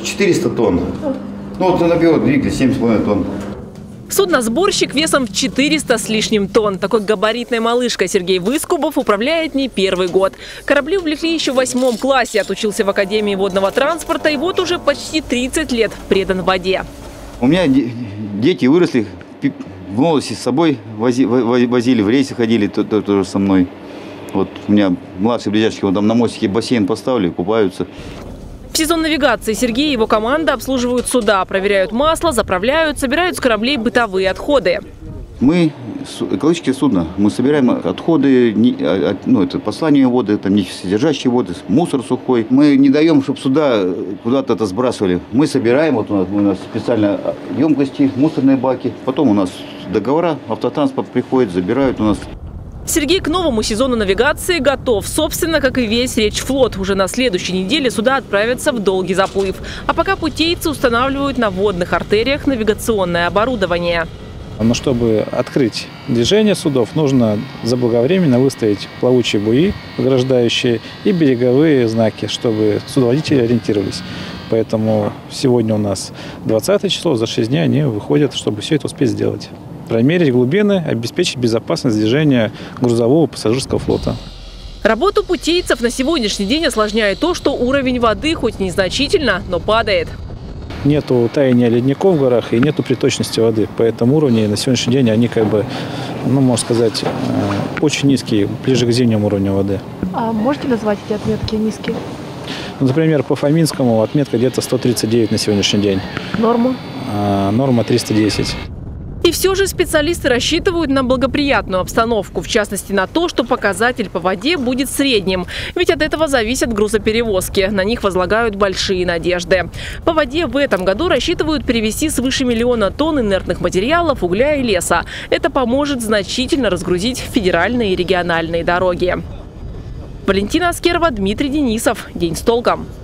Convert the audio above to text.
400 тонн. Ну вот на белом двигателе 7,5 тонн. Судносборщик весом в 400 с лишним тонн. Такой габаритной малышкой Сергей Выскубов управляет не первый год. Корабли увлекли еще в 8 классе, отучился в Академии водного транспорта и вот уже почти 30 лет предан воде. У меня дети выросли, в молодости с собой возили, в рейсы ходили тоже со мной. Вот у меня младшие близняшки, вот там на мостике бассейн поставили, купаются. В сезон навигации Сергей и его команда обслуживают суда, проверяют масло, заправляют, собирают с кораблей бытовые отходы. Мы экологические судна, мы собираем отходы, ну, это послание воды, там нефтесодержащие воды, мусор сухой. Мы не даем, чтобы суда куда-то это сбрасывали. Мы собираем, вот у нас специально емкости, мусорные баки. Потом у нас договора, автотранспорт приходит, забирают у нас. Сергей к новому сезону навигации готов. Собственно, как и весь Речфлот. Уже на следующей неделе суда отправятся в долгий заплыв. А пока путейцы устанавливают на водных артериях навигационное оборудование. Но чтобы открыть движение судов, нужно заблаговременно выставить плавучие буи, ограждающие, и береговые знаки, чтобы судоводители ориентировались. Поэтому сегодня у нас 20 число, за 6 дней они выходят, чтобы все это успеть сделать. Промерить глубины, обеспечить безопасность движения грузового пассажирского флота. Работу путейцев на сегодняшний день осложняет то, что уровень воды хоть незначительно, но падает. Нету таяния ледников в горах и нету приточности воды. По этому уровню на сегодняшний день они ну, можно сказать, очень низкие, ближе к зимнему уровню воды. А можете назвать эти отметки низкие? Например, по Фоминскому отметка где-то 139 на сегодняшний день. Норма? Норма 310. И все же специалисты рассчитывают на благоприятную обстановку, в частности на то, что показатель по воде будет средним. Ведь от этого зависят грузоперевозки. На них возлагают большие надежды. По воде в этом году рассчитывают перевезти свыше 1 000 000 тонн инертных материалов, угля и леса. Это поможет значительно разгрузить федеральные и региональные дороги. Валентина Аскерова, Дмитрий Денисов. День с толком.